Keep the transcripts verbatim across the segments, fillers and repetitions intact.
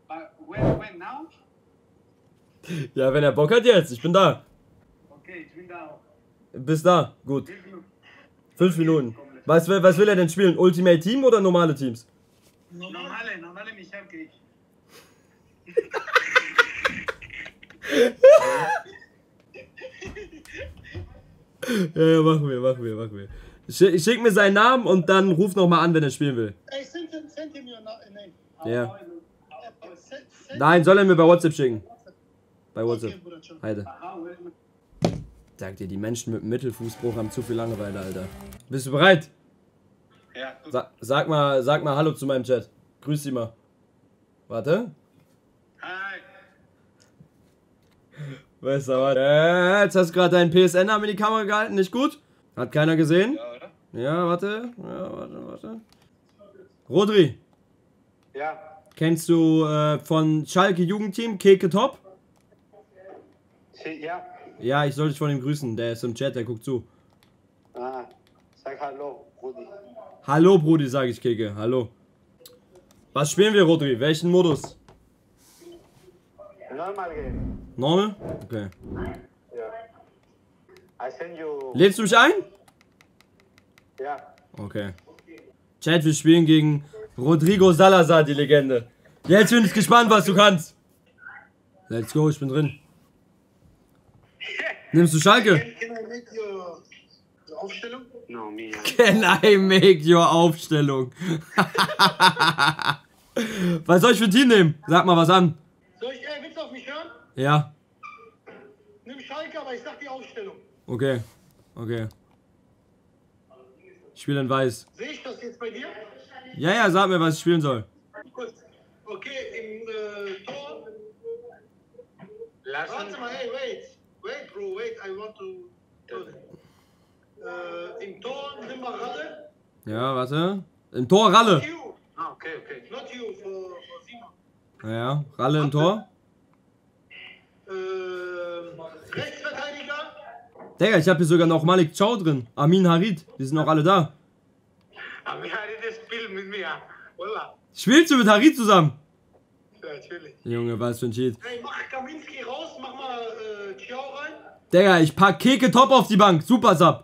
When, when now? Ja, wenn er Bock hat jetzt. Ich bin da. Okay, ich bin da auch. Bis da. Gut. Fünf Minuten. Was will, was will er denn spielen? Ultimate Team oder normale Teams? Normale, normale Michel krieg ich. Ja, ja, machen wir, machen wir, machen wir. Schick, schick mir seinen Namen und dann ruf nochmal an, wenn er spielen will. Hey, send him, send him your name. Ja. Send, send Nein, soll er mir bei WhatsApp schicken. Bei WhatsApp. Okay, Bruder, ciao. Heide. Sag dir, die Menschen mit dem Mittelfußbruch haben zu viel Langeweile, Alter. Bist du bereit? Ja, gut. Sa sag mal, sag mal Hallo zu meinem Chat. Grüß dich mal. Warte. Hi. Weißt du was? Äh, jetzt hast du gerade deinen P S N-Namen in die Kamera gehalten, nicht gut? Hat keiner gesehen? Ja, oder? Ja, warte. Ja, warte, warte. Rodri, Ja. kennst du äh, von Schalke Jugendteam Keke Top? Ja. Ja, ich soll dich von ihm grüßen. Der ist im Chat, der guckt zu. Ah, sag Hallo, Rudi. Hallo, Brudi, sage ich Keke. Hallo. Was spielen wir, Rodri? Welchen Modus? Normal game. Normal? Okay. Ja. I send you. Lädst du mich ein? Ja. Okay. Chat, wir spielen gegen Rodrigo Salazar, die Legende. Jetzt bin ich gespannt, was du kannst. Let's go, ich bin drin. Nimmst du Schalke? Can I make your, your Aufstellung? No, me. Can I make your Aufstellung? Was soll ich für ein Team nehmen? Sag mal was an. Soll ich, ey, willst du auf mich hören? Ja. Nimm Schalke, aber ich sag die Aufstellung. Okay. Okay. Ich spiele in Weiß. Sehe ich das jetzt bei dir? Ja, ja, sag mir, was ich spielen soll. Gut. Okay, im äh, Tor. Lassen. Warte mal, hey, wait. Wait, bro, wait, I want to. Äh, Im Tor nimm mal Ralle. Ja, warte. Im Tor Ralle. Not you. Ah, okay, okay. Not you, for, for Simon. Ja, Ralle im Tor. Äh, Rechtsverteidiger. Digga, ich habe hier sogar noch Malik Chow drin. Amin Harid. Die sind auch alle da. Aber wir haben das Spiel mit mir. Wallah. Spielst du mit Harid zusammen? Ja, natürlich. Junge, was für ein Cheat. Hey, mach Kaminski raus, mach mal äh, Chiao rein. Digga, ich pack Keke Top auf die Bank. Super Sub.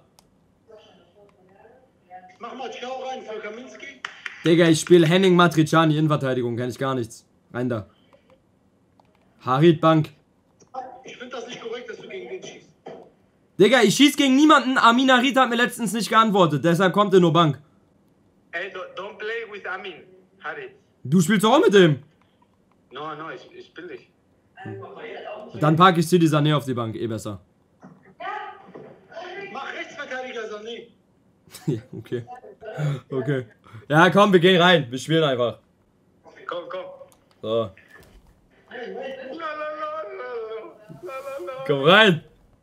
Mach mal Chiao rein für Kaminski. Digga, ich spiele Henning Matriciani Innenverteidigung. Kenn ich gar nichts. Rein da. Harid Bank. Ich finde das nicht korrekt, dass du gegen den schießt. Digga, ich schieß gegen niemanden. Amin Harid hat mir letztens nicht geantwortet. Deshalb kommt er nur Bank. Hey, don't, don't play with Amin. Harry. Du spielst doch auch mit dem. No, no, ich, ich spiel nicht. Dann packe ich City Sané auf die Bank. Eh besser. Mach Rechtsverteidiger Sané. Ja, okay. Okay. Ja, komm, wir gehen rein. Wir spielen einfach. Komm, komm. So. La, la, la, la, la, la, la. Komm rein.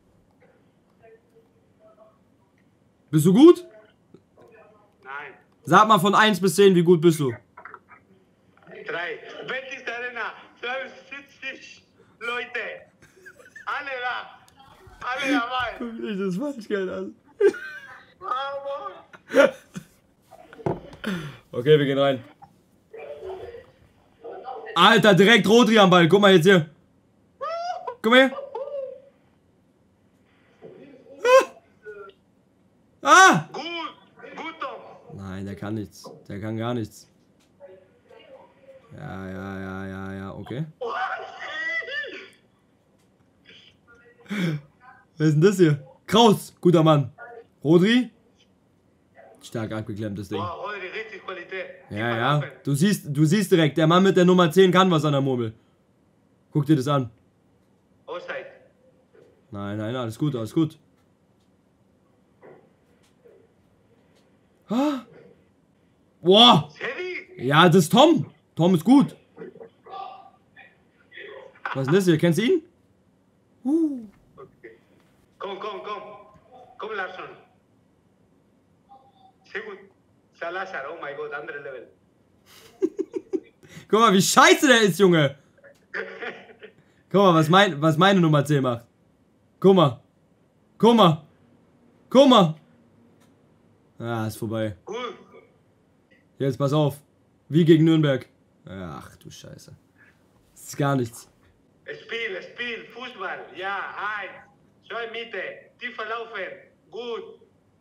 Bist du gut? Nein. Sag mal von eins bis zehn, wie gut bist du? Drei. Betis Arena. fünfundsiebzig Leute. Alle da. Alle dabei. Guck dich das Falschgeld an. Vamos. Okay, wir gehen rein. Alter, direkt Rodri am Ball. Guck mal jetzt hier. Guck mal hier. Ah! Ah! Gut. Gut, Tom. Nein, der kann nichts. Der kann gar nichts. Ja, ja, ja, ja, ja, okay. Wer ist denn das hier? Kraus, guter Mann. Rodri? Stark abgeklemmtes Ding. Oh, Rodri, richtig Qualität. Ja, ja. Du siehst, du siehst direkt, der Mann mit der Nummer zehn kann was an der Murmel. Guck dir das an. Offside. Nein, nein, alles gut, alles gut. Ah. Boah. Heavy. Ja, das ist Tom. Tom ist gut. Was ist denn das hier? Kennst du ihn? Uh. Okay. Komm, komm, komm. Komm, Larsson. Sehr gut. Salazar, oh mein Gott, andere Level. Guck mal, wie scheiße der ist, Junge. Guck mal, was, mein, was meine Nummer zehn macht. Guck mal. Guck mal. Guck mal. Ah, ist vorbei. Gut. Jetzt pass auf. Wie gegen Nürnberg. Ach du Scheiße. Das ist gar nichts. Spiel, Spiel, Fußball. Ja, eins. Zwei Mitte. Tiefer laufen. Gut.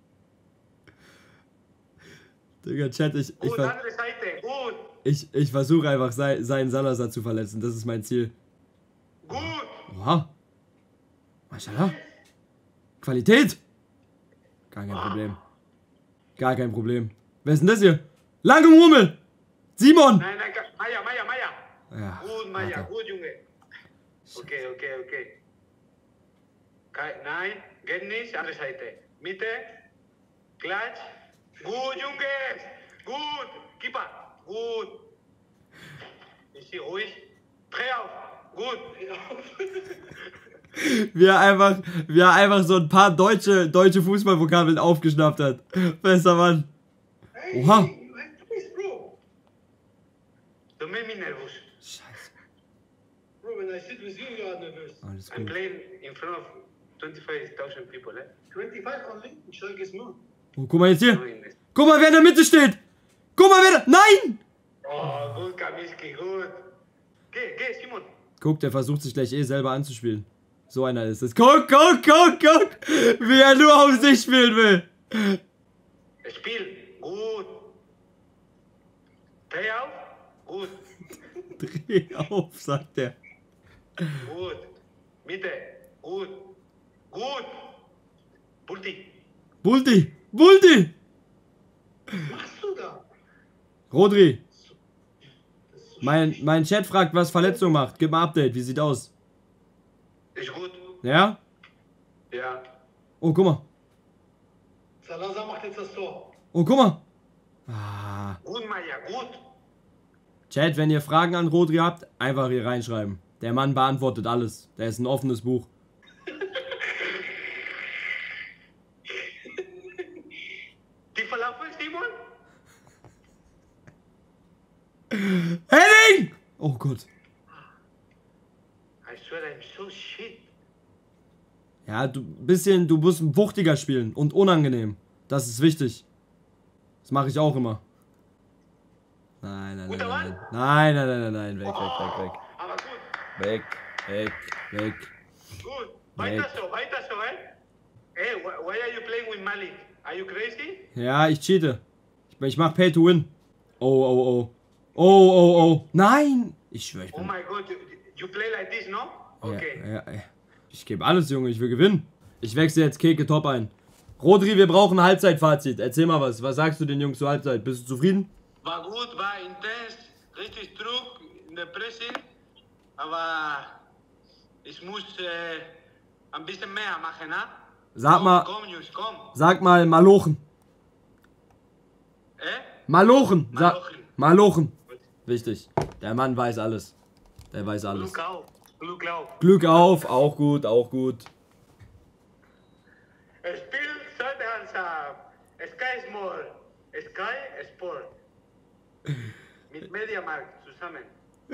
Digga, Chat, ich, ich, Gut, ver andere Seite. Gut. ich, ich versuche einfach sei, seinen Salazar zu verletzen. Das ist mein Ziel. Gut. Oha. Maschallah. Qualität. Gar kein Problem. Gar kein Problem. Wer ist denn das hier? Lange Murmel. Simon. Nein, nein, Maya, Maya, Maya. Ja, Gut, Maya, Alter. gut, Junge. Okay, okay, okay. Kei- Nein, geht nicht. Andere Seite. Mitte. Klatsch. Gut, Junge. Gut. Keeper. Gut. Ich sehe ruhig. Dreh auf. Gut. Wie er einfach, wie er einfach so ein paar deutsche, deutsche Fußballvokabeln aufgeschnappt hat. Bester Mann. Oha. You have twice, bro. Du machst mich nervös. Scheiße. Bro, when I sit with you, you are nervous. Alles I'm gut. playing in front of twenty-five thousand people, eh? twenty-five only? Ich sage es nur. Oh, guck mal jetzt hier. Doing this. Guck mal, wer in der Mitte steht. Guck mal, wer da... Nein! Oh, gut, Kamiski, gut. Geh, geh, Simon. Guck, der versucht sich gleich eh selber anzuspielen. So einer ist es. Guck, guck, guck, guck. Wie er nur auf sich spielen will. Spiel, gut. Dreh auf, gut. Dreh auf, sagt er. Gut. Mitte, gut. Gut. Bulti. Bulti, Bulti. Was machst du da? Rodri. Mein, mein Chat fragt, was Verletzung macht. Gib mal Update, wie sieht aus? Ist gut. Ja? Ja. Oh, guck mal. Salazar macht jetzt das Tor. Oh, guck mal. Ah. Gut, Maya, gut. Chat, wenn ihr Fragen an Rodri habt, einfach hier reinschreiben. Der Mann beantwortet alles. Der ist ein offenes Buch. Die verlaufen, Simon? Henning! Oh Gott. I swear I'm so shit. Ja, du bisschen, du musst wuchtiger spielen und unangenehm. Das ist wichtig. Das mache ich auch immer. Nein, nein, nein, Guter nein, Mann. nein, nein, nein, nein, nein, weg, weg, weg, weg. Aber gut. Weg, weg, weg. Gut. Weiter so, weiter so, eh? Hey, why, why are you playing with Malik? Are you crazy? Ja, ich cheate. Ich, ich mach Pay to Win. Oh, oh, oh. Oh, oh, oh. Nein! Ich schwöre, ich Oh bin... my god, you, you play like this, no? Okay. Ja, ja, ja. Ich gebe alles, Junge. Ich will gewinnen. Ich wechsle jetzt Keke Top ein. Rodri, wir brauchen ein Halbzeitfazit. Erzähl mal was. Was sagst du den Jungs zur Halbzeit? Bist du zufrieden? War gut, war intens, richtig Druck in der Pressing, aber ich muss äh, ein bisschen mehr machen, ne? Sag komm, mal, Komm, Jungs, komm. sag mal Malochen. Äh? Malochen. Sag, Malochen. Malochen. Wichtig. Der Mann weiß alles. Der weiß alles. Glück auf, Glück auf. Glück auf. Auch gut, auch gut. Spiel sollte Hansa haben. Sky Small, Sky Sport. Mit Mediamarkt zusammen.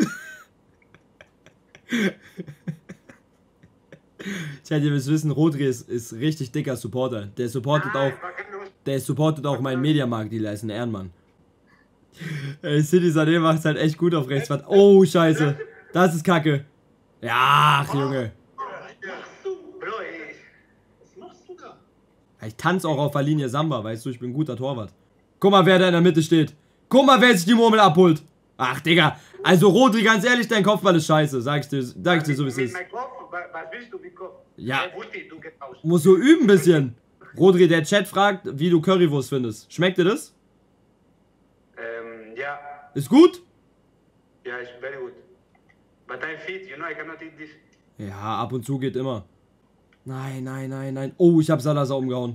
Tja, ihr müsst wissen, Rodri ist, ist richtig dicker Supporter. Der supportet auch, war keine Lust. der supportet auch meinen Mediamarkt-Dealer, ist ein Ehrenmann. Ey, City Sané macht's halt echt gut auf rechts. Oh, scheiße. Das ist kacke. Ja, ach, Junge. Bro, ich, was machst du da? Ich tanze auch auf der Linie Samba, weißt du, ich bin ein guter Torwart. Guck mal, wer da in der Mitte steht. Guck mal, wer sich die Murmel abholt. Ach, Digga. Also, Rodri, ganz ehrlich, dein Kopfball ist scheiße. Sag ich dir, sag ich dir so, wie es Mit ist. meinem Kopf, wa- was willst du mit Kopf? Ja. Hey, Bulti, du gehst aus. Muss so üben ein bisschen. Rodri, der Chat fragt, wie du Currywurst findest. Schmeckt dir das? Ähm, ja, Ist gut? ja, it's very good. But I'm fit, you know, I cannot eat this. Ja, ab und zu geht immer. Nein, nein, nein, nein. Oh, ich hab Salazar umgehauen.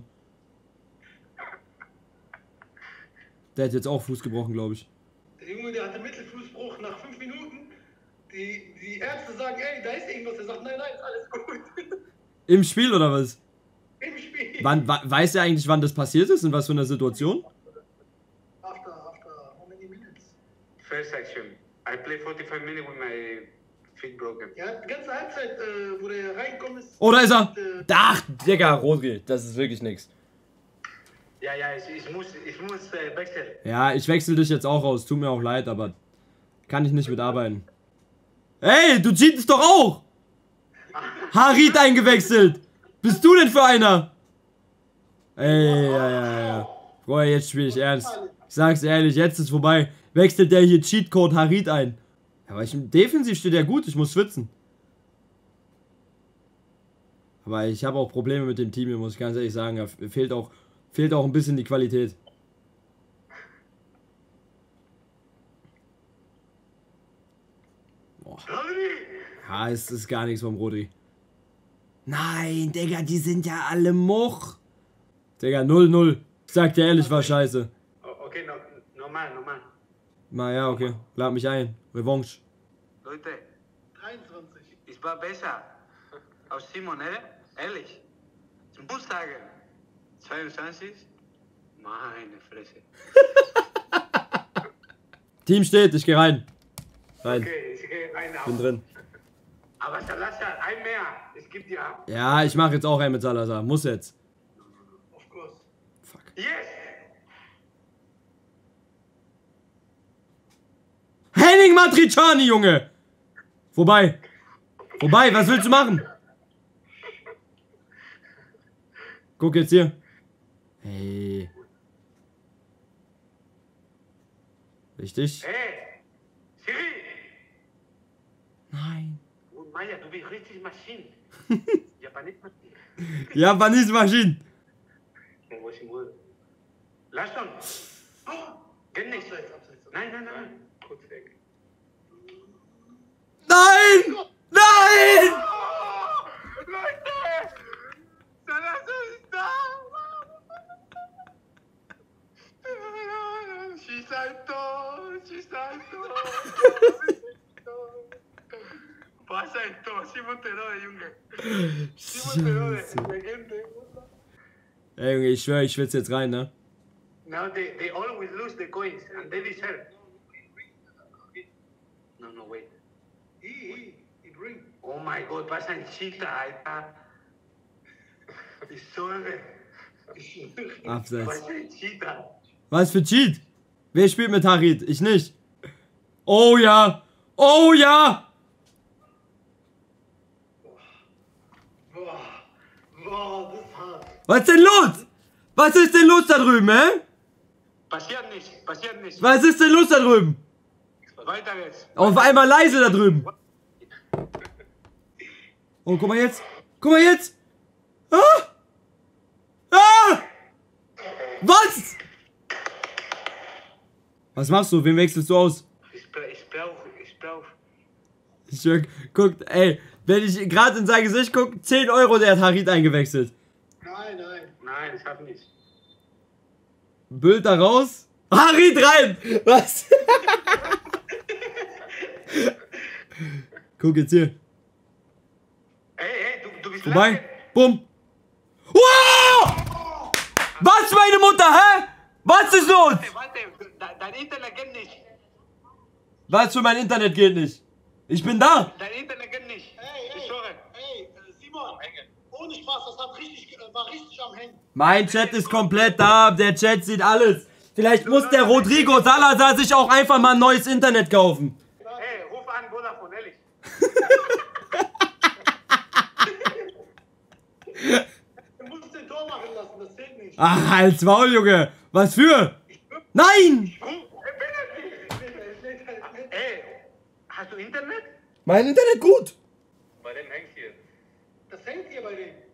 Der hat jetzt auch Fuß gebrochen, glaube ich. Der Junge, der hatte Mittelfußbruch nach fünf Minuten. Die, die Ärzte sagen, ey, da ist irgendwas. Er sagt, nein, nein, ist alles gut. Im Spiel oder was? Im Spiel. Wann, wa- weiß er eigentlich, wann das passiert ist? In was für einer Situation? After, after how many minutes? First section. I play forty-five minutes with my feet broken. Ja, die ganze Halbzeit, äh, wo der reinkommt, ist... Oh, da ist er! Äh, Ach, Digga, Rodri, das ist wirklich nix. Ja, ja, ich, ich muss, ich muss äh, wechseln. Ja, ich wechsle dich jetzt auch raus. Tut mir auch leid, aber kann ich nicht mitarbeiten. Ey, du cheatest doch auch! Harit eingewechselt! Bist du denn für einer? Ey, ja, ja, ja. Freunde, jetzt spiele ich ernst. Ich sag's ehrlich, jetzt ist vorbei. Wechselt der hier Cheatcode Harit ein. Aber ich, defensiv steht er gut, ich muss schwitzen. Aber ich habe auch Probleme mit dem Team hier, muss ich ganz ehrlich sagen. Da fehlt auch, fehlt auch ein bisschen die Qualität. Boah. Ja, es ist gar nichts vom Rodri. Nein, Digga, die sind ja alle Much. Digga, null null. Ich sag dir ehrlich, war scheiße. Okay, no, normal, normal. Na ja, okay. Lad mich ein. Revanche. Leute, dreiundzwanzig. ich war besser. Aus Simon, ne? Ehrlich. Ich muss sagen. zweiundzwanzig? Meine Fresse. Team steht, ich geh rein. Rein. Okay, ich gehe rein Bin auch. drin. Aber Salazar, ein mehr. Es gibt ja. Ja, ich mache jetzt auch einen mit Salazar. Muss jetzt. Of course. Fuck. Yes! Henning Matriciani, Junge! Vorbei. Vorbei, was willst du machen? Guck jetzt hier. Hey. Richtig? Hey! Siri! Nein. Oh, Maya, du bist richtig Maschine. Japanis Maschine. Japanis Maschine. Wo ist die Mutter? Lass uns! Oh, geht nicht. Abseits, abseits. Nein, nein, nein. Kurz weg. Nein! Nein! Oh, Leute! Salazar ist da! Schieß ein Tor! Schieß ein Tor! Was ein Tor! Simon Terodde, Junge! Simon Terodde, Legende! Ey, Junge, ich schwöre, ich schwitze jetzt rein, ne? Now they, they always lose the coins and they deserve. No, no, wait. He, he, he drink. Oh my God, was ein Cheater, Alter. Ich sorge. Abseits. Was ein Cheater. Was für Cheat? Wer spielt mit Harit? Ich nicht. Oh ja! Oh ja! Boah, boah, das ist hart. Was ist denn los? Was ist denn los da drüben, hä? Passiert nicht, passiert nicht. Was ist denn los da drüben? Weiter jetzt. Auf einmal leise da drüben. Oh, guck mal jetzt. Guck mal jetzt. Ah! Ah! Was? Was machst du? Wen wechselst du aus? Ich brauch, ich brauch, ich brauch. Ich schwör, guck, ey, wenn ich gerade in sein Gesicht gucke, zehn Euro, der hat Harit eingewechselt. Nein, nein. Nein, ich hab nicht. Bild da raus. Harit rein! Was? Guck jetzt hier. Ey, ey, du, du bist Vorbei. lange. Bumm. Wow! Was, meine Mutter, hä? Was ist los? Warte, warte, de- dein Internet geht nicht. Was für mein Internet geht nicht? Ich bin da. Dein Internet geht nicht. Ey, Ich ey, schwöre. ey, äh, Simon, ohne Spaß, das hat richtig, äh, war richtig am Hängen. Mein Chat ist komplett da. Der Chat sieht alles. Vielleicht muss der Rodrigo Salazar sich auch einfach mal ein neues Internet kaufen. Hey, ruf an Vodafone, ehrlich. Du musst den Tor machen lassen, das zählt nicht. Ach, halt's Maul, Junge. Was für? Nein! Ruf, ey, hast du Internet? Mein Internet gut. Bei dem hängt hier. Das hängt hier bei denen.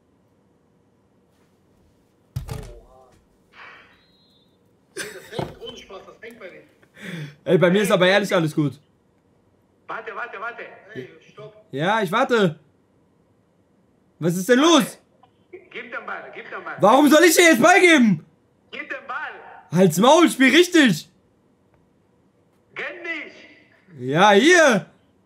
Oha. Nee, das hängt, ohne Spaß, das hängt bei denen. Ey, bei mir ist aber ehrlich alles gut. Warte, warte, warte. Hey, stopp. Ja, ich warte. Was ist denn los? Gib den Ball, gib den Ball. Warum soll ich dir jetzt beigeben? Gib den Ball. Halt's Maul, spiel richtig. Geht nicht. Ja, hier.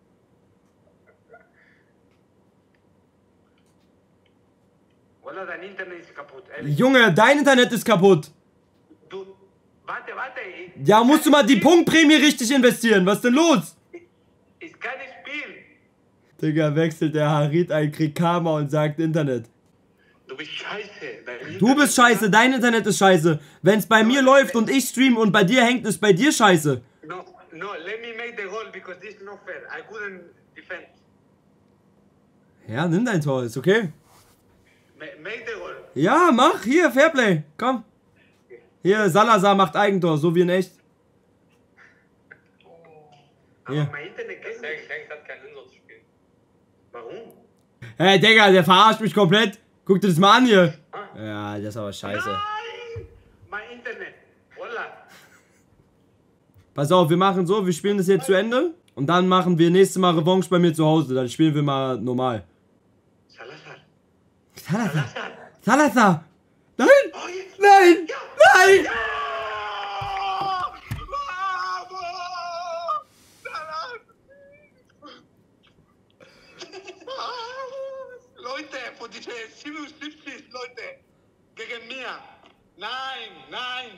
Wallah, dein Internet ist kaputt, ehrlich. Junge, dein Internet ist kaputt. Du, warte, warte. Ich, Ja, musst du mal die Punktprämie richtig investieren. Was ist denn los? Ist kein Spiel. Digga, wechselt der Harit ein, kriegt Karma und sagt Internet. Du bist scheiße. Dein Du Internet bist scheiße, dein Internet ist scheiße. Wenn's bei mir läuft und ich stream und bei dir hängt, ist bei dir scheiße. No, no, let me make the goal because this is not fair. I couldn't defend. Ja, nimm dein Tor, ist okay. Ma make the goal. Ja, mach, hier, Fairplay, komm. Hier, Salazar macht Eigentor, so wie in echt. Aber Hier. mein Internet geht Der nicht. Geschenk hat keinen Sinn, so zu spielen. Warum? Hey, Digga, der verarscht mich komplett. Guck dir das mal an hier. Ja, das ist aber scheiße. Nein! Mein Internet. Wallah. Pass auf, wir machen so, wir spielen das jetzt zu Ende. Und dann machen wir nächstes Mal Revanche bei mir zu Hause. Dann spielen wir mal normal. Salazar. Salazar. Salazar. Salazar. Nein. Oh, jetzt. Nein. Nein. Ja! Bravo! Salazar. Leute, von diese siebenundsiebzig Leute gegen mir. Nein, nein.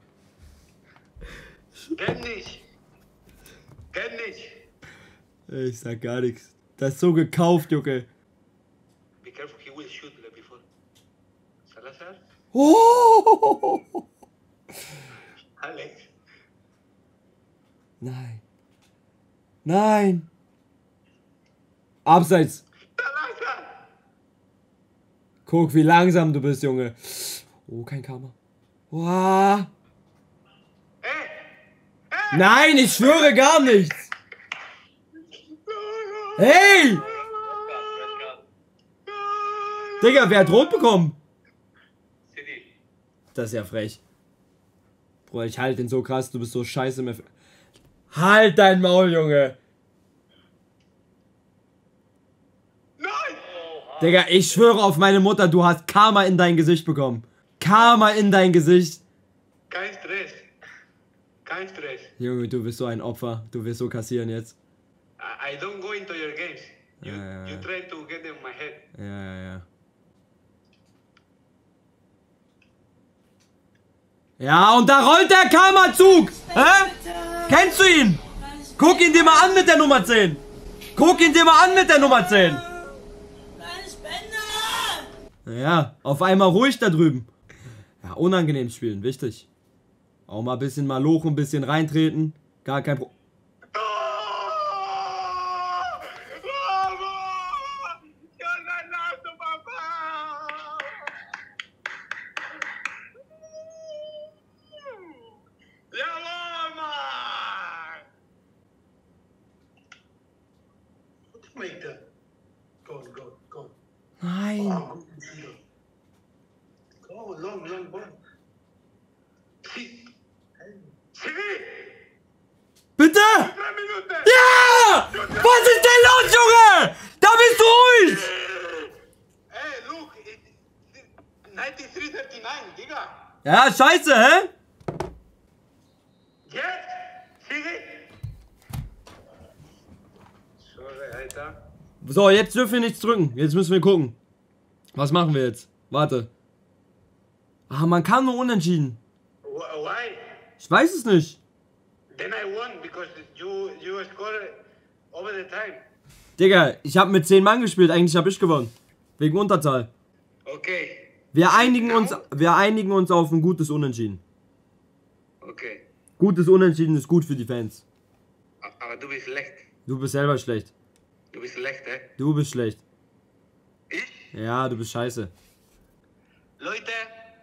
Geht nicht. Geht nicht. Ich sag gar nichts. Das ist so gekauft, Junge. Be careful, he will shoot like before. Salazar? Oh. Alex? Nein. Nein. Abseits. Salazar! Guck, wie langsam du bist, Junge. Oh, kein Karma. Wow. Ey! Nein, ich schwöre gar nichts. Hey! Digga, wer hat rot bekommen? City. Das ist ja frech. Bruder, ich halte den so krass, du bist so scheiße. Mehr. Halt dein Maul, Junge. Nein! Digga, ich schwöre auf meine Mutter, du hast Karma in dein Gesicht bekommen. Karma in dein Gesicht. Kein Stress. Kein Stress. Junge, du bist so ein Opfer. Du wirst so kassieren jetzt. I, I don't go into your games. You, Ja, ja, you ja. try to get in my head. Ja, ja, ja. Ja, und da rollt der Karma-Zug. Hä? Kennst du ihn? Guck ihn dir mal an mit der Nummer zehn. Guck ihn dir mal an mit der Nummer zehn. Ja, auf einmal ruhig da drüben. Ja, unangenehm spielen, wichtig. Auch mal ein bisschen Malochen, ein bisschen reintreten. Gar kein Problem. Bravo! Yo ganaste, papá! Jawohl, Mann! Make that. Go on, go on, go on. Nein. Oh, good shooter. Go, long, long ball. Sí, Hey. sí, Bitte! drei Minuten! Ja! Was ist denn los, Junge? Da bist du ruhig! Hey, look, it, ninety-three thirty-nine, Digga! Ja, scheiße, hä? Jetzt! Siege! Sorry, Alter. So, jetzt dürfen wir nichts drücken. Jetzt müssen wir gucken. Was machen wir jetzt? Warte. Ah, man kann nur unentschieden. Wh- Why? Ich weiß es nicht. Then I won because you you scored over the time. Digga, ich habe mit zehn Mann gespielt. Eigentlich habe ich gewonnen. Wegen Unterzahl. Okay, Wir einigen uns, wir einigen uns auf ein gutes Unentschieden. okay. Gutes Unentschieden ist gut für die Fans. Aber du bist schlecht. Du bist selber schlecht. Du bist schlecht, eh? Du bist schlecht. Ich? Ja, du bist scheiße. Leute,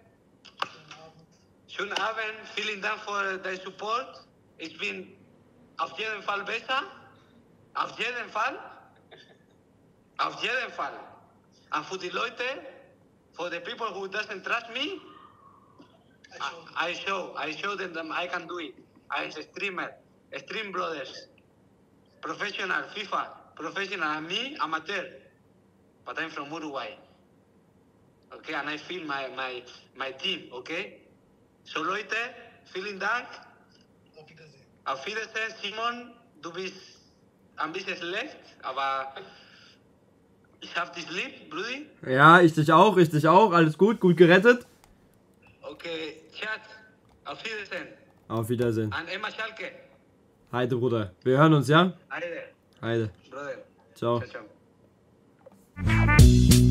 schönen Abend. Vielen Dank für deinen Support. Ich bin auf jeden Fall besser. Auf jeden Fall. Auf jeden Fall. Und für die Leute, for the people who doesn't trust me, I, I show, I show them that I can do it. I'm a streamer, Stream Brothers, professional, FIFA, professional, and me, amateur. But I'm from Uruguay. Okay, and I feel my, my, my team, okay? So Leute, vielen Dank. Auf Wiedersehen. Auf Wiedersehen, Simon, du bist ein bisschen schlecht, aber ich hab dich lieb, Brudi. Ja, ich dich auch, ich dich auch. Alles gut, gut gerettet. Okay, Chat, auf Wiedersehen. Auf Wiedersehen. Und Emma Schalke. Heide, Bruder. Wir hören uns, ja? Heide, Heide. Brother. Ciao. Ciao, ciao.